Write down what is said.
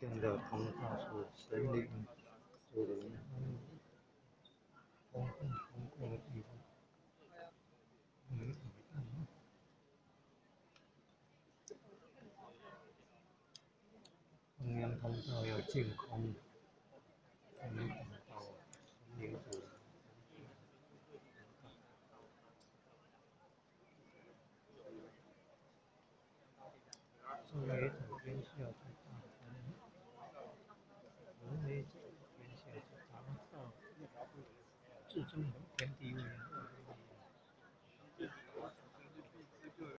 天的通道是神灵主人通过的地方。中央通道要净空，才能等到神灵主人。周围走天下之大同，人为走天下之大道，至中有天地位。